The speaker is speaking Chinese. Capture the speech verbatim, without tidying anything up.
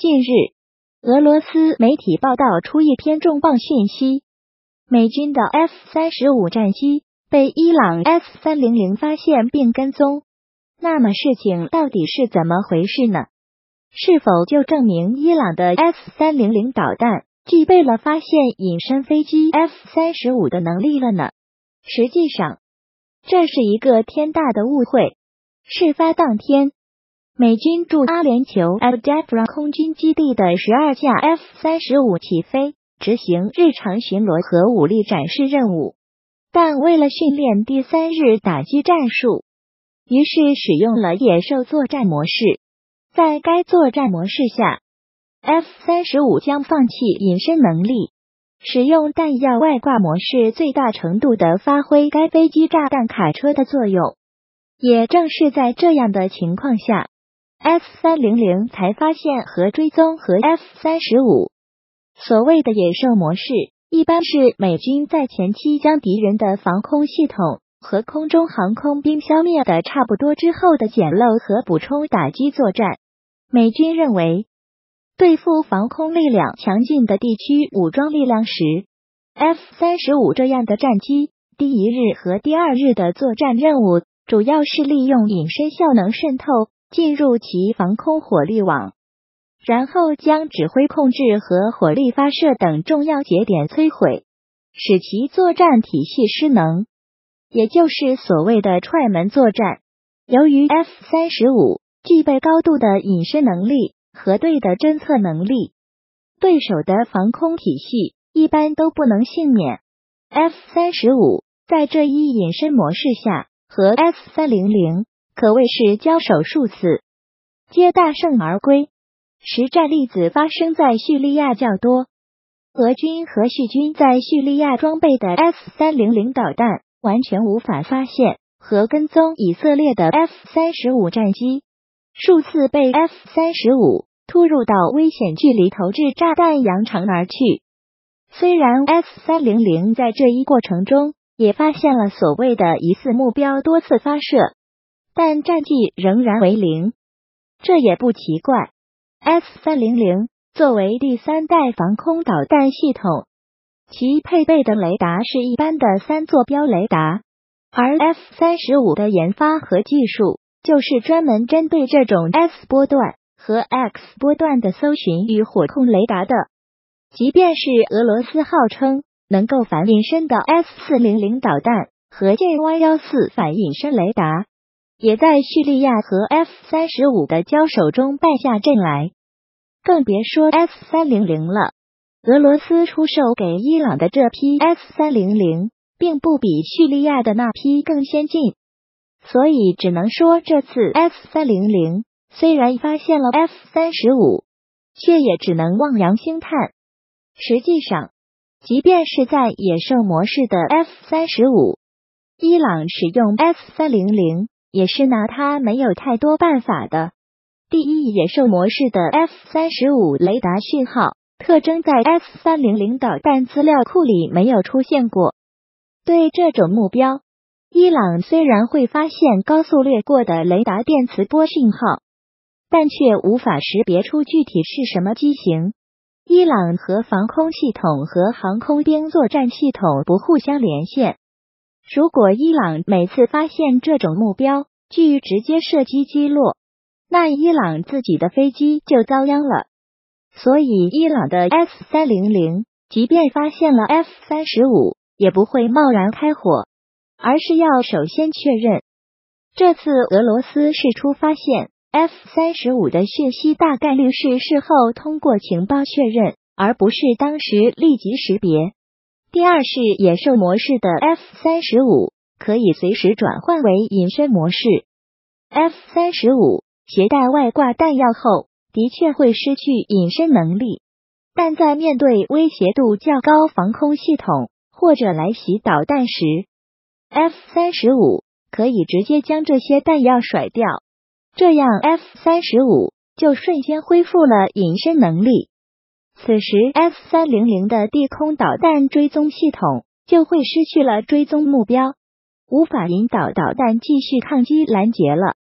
近日，俄罗斯媒体报道出一篇重磅讯息，美军的 F 三十五 战机被伊朗 S 三零零 发现并跟踪。那么事情到底是怎么回事呢？是否就证明伊朗的 S 三零零 导弹具备了发现隐身飞机 F 三十五 的能力了呢？实际上，这是一个天大的误会。事发当天，美军驻阿联酋 Al-Jafra 空军基地的十二架 F 三十五 起飞，执行日常巡逻和武力展示任务。但为了训练第三日打击战术，于是使用了野兽作战模式。在该作战模式下， F 三十五 将放弃隐身能力，使用弹药外挂模式，最大程度地发挥该飞机炸弹卡车的作用。也正是在这样的情况下， S 三零零 才发现和追踪和 F 三十五。所谓的野兽模式，一般是美军在前期将敌人的防空系统和空中航空兵消灭的差不多之后的捡漏和补充打击作战。美军认为，对付防空力量强劲的地区武装力量时， F 三十五 这样的战机第一日和第二日的作战任务主要是利用隐身效能渗透进入其防空火力网，然后将指挥控制和火力发射等重要节点摧毁，使其作战体系失能，也就是所谓的踹门作战。由于 F 三十五 具备高度的隐身能力和对的侦测能力，对手的防空体系一般都不能幸免。F 三十五 在这一隐身模式下和 F 三零零 可谓是交手数次，皆大胜而归。实战例子发生在叙利亚较多，俄军和叙军在叙利亚装备的 F 三零零 导弹完全无法发现和跟踪以色列的 F 三十五 战机，数次被 F 三十五 突入到危险距离投掷炸弹扬长而去。虽然 F 三零零 在这一过程中也发现了所谓的疑似目标多次发射，但战绩仍然为零。这也不奇怪， F 三零零 作为第三代防空导弹系统，其配备的雷达是一般的三座标雷达，而 F 三十五 的研发和技术就是专门针对这种 S 波段和 X 波段的搜寻与火控雷达的。即便是俄罗斯号称能够反隐身的 S 四零零 导弹和剑 Y 十四 反隐身雷达，也在叙利亚和 F 三十五 的交手中败下阵来。更别说 F 三零零 了，俄罗斯出售给伊朗的这批 F 三零零 并不比叙利亚的那批更先进，所以只能说这次 F 三零零 虽然发现了 F 三十五， 却也只能望洋兴叹。实际上，即便是在野兽模式的 F 三十五， 伊朗使用 F 三零零 也是拿它没有太多办法的。第一，野兽模式的 F 三十五 雷达讯号特征在 F 三零零 导弹资料库里没有出现过。对这种目标，伊朗虽然会发现高速掠过的雷达电磁波信号，但却无法识别出具体是什么机型。伊朗和防空系统和航空兵作战系统不互相连线，如果伊朗每次发现这种目标具直接射击击落，那伊朗自己的飞机就遭殃了。所以伊朗的 F 三零零 即便发现了 F 三十五， 也不会贸然开火，而是要首先确认。这次俄罗斯试出发现 F 三十五 的讯息大概率是事后通过情报确认，而不是当时立即识别。第二是野兽模式的 F 三十五 可以随时转换为隐身模式。F 三十五 携带外挂弹药后的确会失去隐身能力，但在面对威胁度较高防空系统或者来袭导弹时， F 三十五 可以直接将这些弹药甩掉，这样 F 三十五 就瞬间恢复了隐身能力。此时 F 三零零 的地空导弹追踪系统就会失去了追踪目标，无法引导导弹继续抗击拦截了。